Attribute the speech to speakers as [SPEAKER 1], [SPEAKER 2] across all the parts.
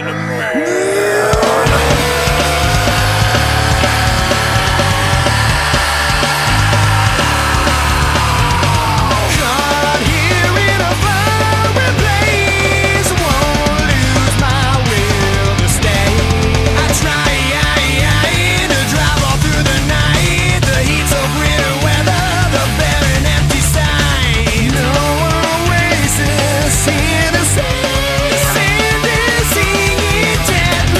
[SPEAKER 1] Sing it,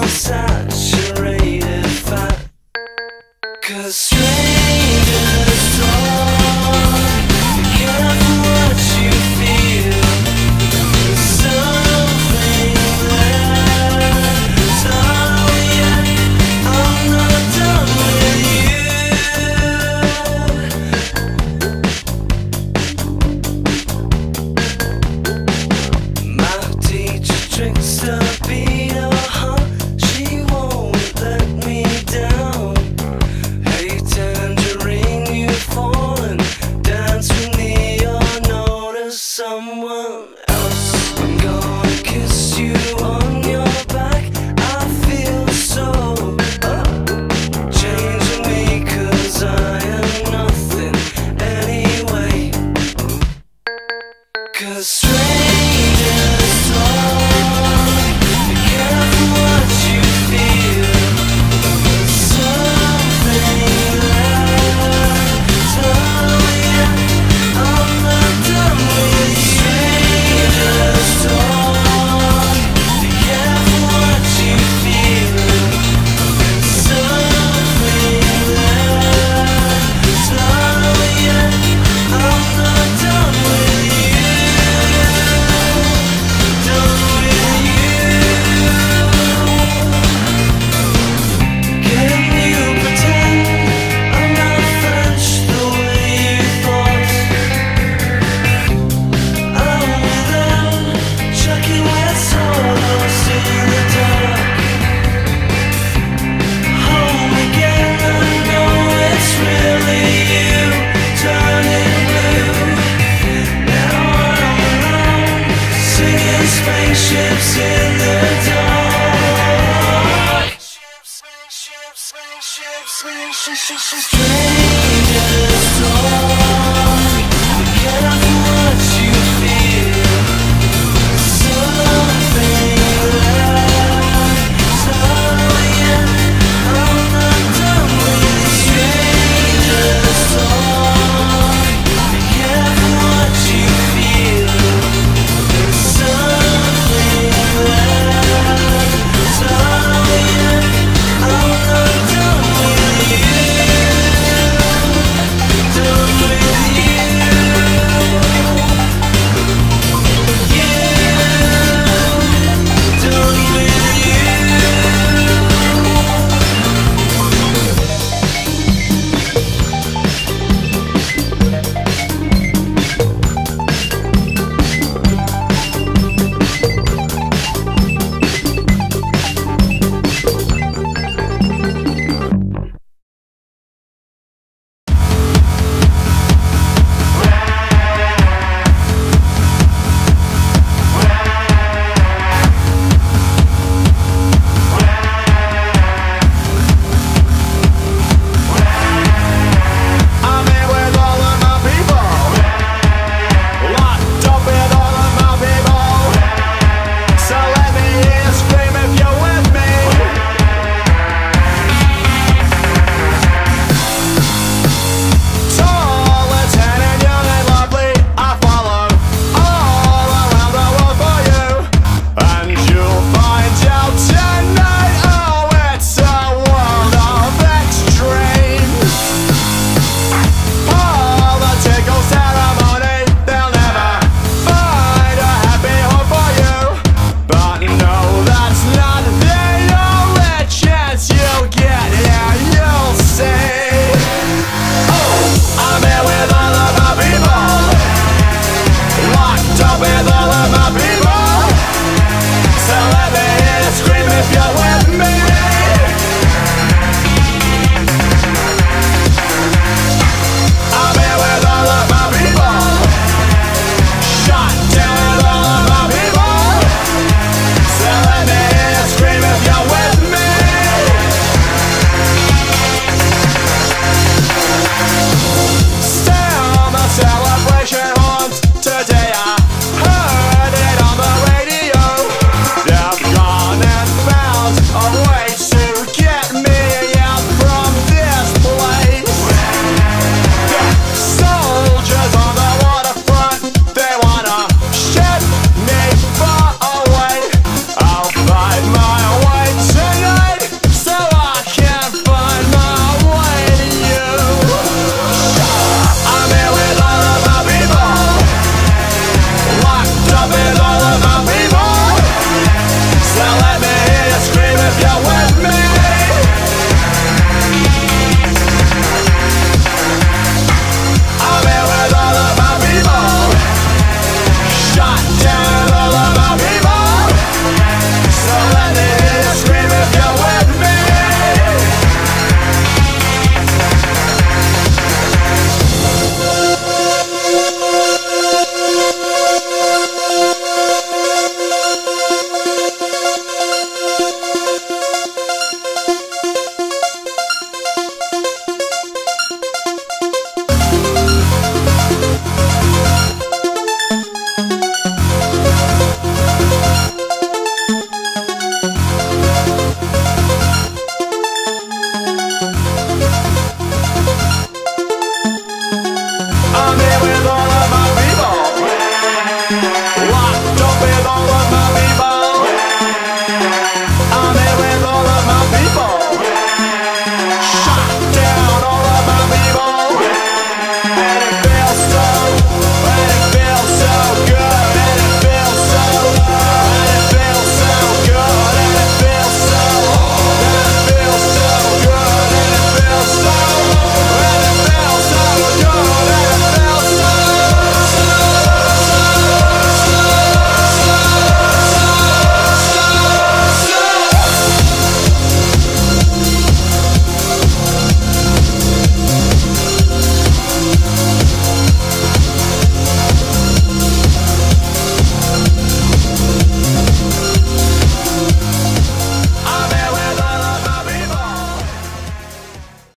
[SPEAKER 1] saturated fat. 'Cause strangers talk, be careful what you feel. There's something there, so yeah, I'm not done with you. My teacher tricks the beat of heart, she won't let me down. Hey tangerine, you've fallen, dance with me or notice someone else. I'm gonna kiss you on your back, I feel so changing me, 'cause I am nothing anyway. 'Cause strangers talk, be careful what you feel. There's something there, so yeah, I'm not done with you. Strangers talk, be careful what you feel. There's something there, so yeah, I'm not done with you. Done with you. Can you pretend I'm not French the way you thought? I'm with them, chucking with sawdust in the dark. Home again, I know it's really you, turning blue. Now I'm alone, singing spaceships in the dark. Strangers talk.